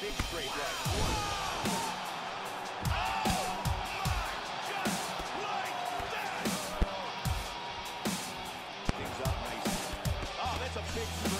big straight right. Things up nice. Oh, that's a big